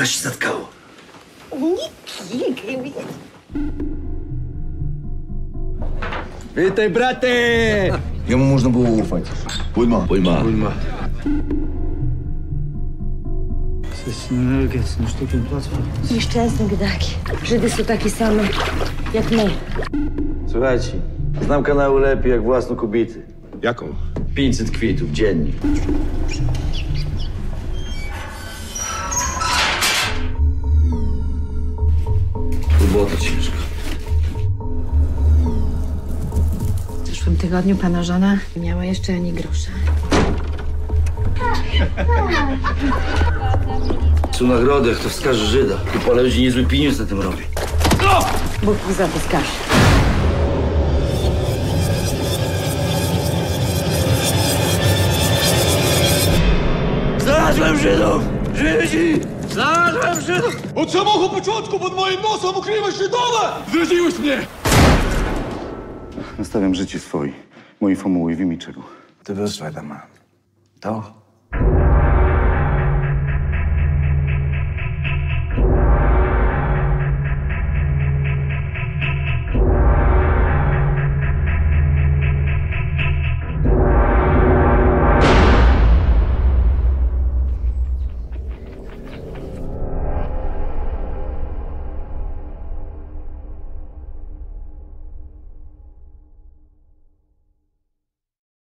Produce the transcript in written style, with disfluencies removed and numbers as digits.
Coś się zatkało. Niki. Witaj, braty! Jemu można było ufać. Pojma. Nieszczęsne biedaki. Żydy są takie same jak my. Słuchajcie, znam kanały lepiej jak własną kobietę. Jaką? 500 kwitów dziennie. Robota ciężka. W zeszłym tygodniu pana żona nie miała jeszcze ani grosza. Są nagrody, jak to wskaże Żyda. Tu parę ludzi niezły pieniądz na tym robi. Bóg mi za to skaże. Znalazłem Żydów! Żydzi! Znalazłem Żydów! Od samego początku pod moim nosem ukryłeś Żydowa! Zdradziłeś mnie! Nastawiam życie swoje, mojej formuły w imię czego. Ty wyszła, Dama. To